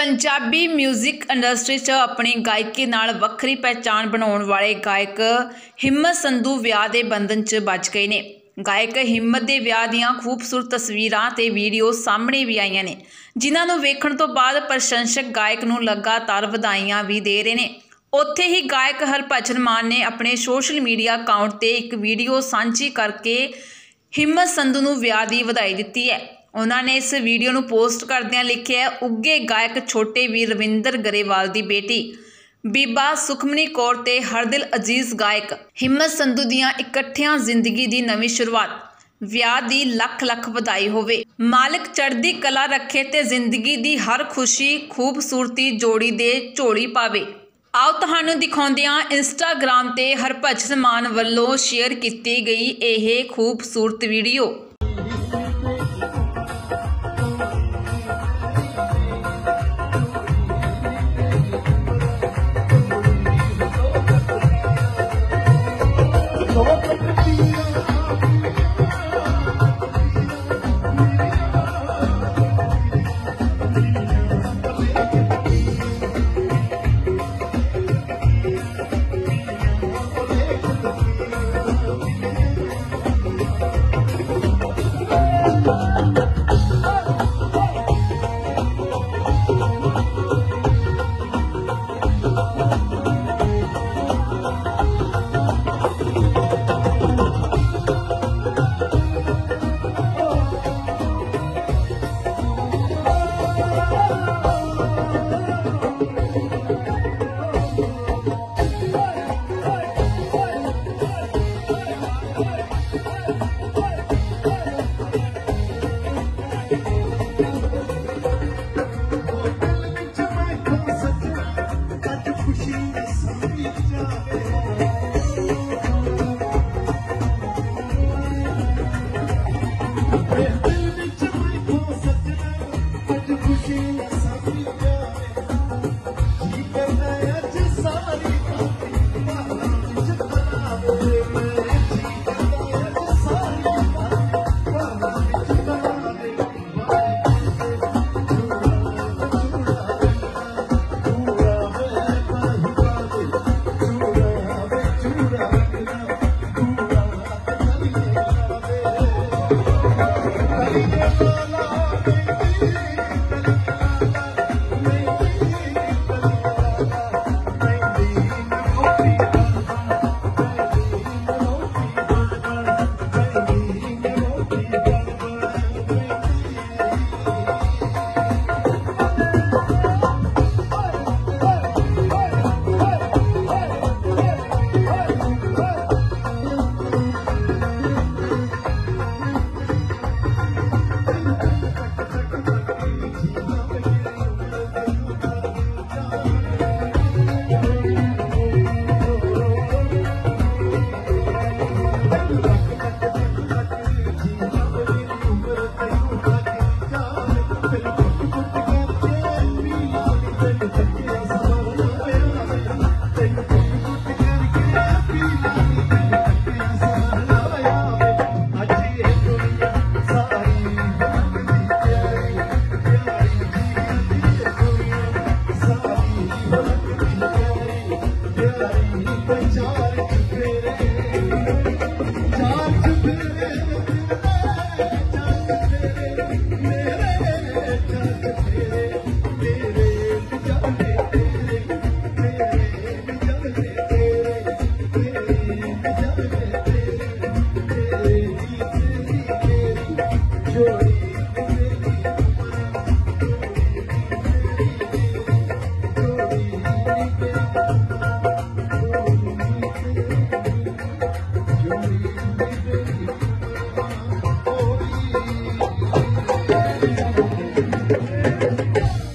Punjabi music industry च अपनी गायकी नाल वक्री पहचान बनाउण वाले गायक हिम्मत संधू विआह दे बंधन च बच गए ने। गायक हिम्मत दे विआह दीआं खूबसूरत तस्वीरां ते वीडियो सामने भी आईयां ने, जिन्हां नूं वेखण तो बाद प्रशंसक गायक नूं लगातार वधाइयां भी दे रहे ने। उत्थे ही गायक हरभजन मान ने अपने सोशल मीडिया अकाउंट ते एक वीडियो सांझी करके हिम्मत संधू नूं विआह दी वधाई दित्ती है। उन्होंने इस वीडियो नूं पोस्ट करदिआं लिखिआ, उगे गायक छोटे वीर रविंदर गरेवाल दी बेटी बीबा सुखमनी कौर ते हरदिल अजीज गायक हिम्मत संधू दीआं इकट्ठियां जिंदगी दी नवीं शुरुआत। विआह दी लख लख वधाई होवे, मालिक चढ़दी कला रखे ते जिंदगी दी हर खुशी खूबसूरती जोड़ी दे झोली पावे। आओ तुहानूं दिखाउंदे हां इंस्टाग्राम ते हरभजन मान वल्लों शेयर कीती गई यह खूबसूरत वीडियो। Bye.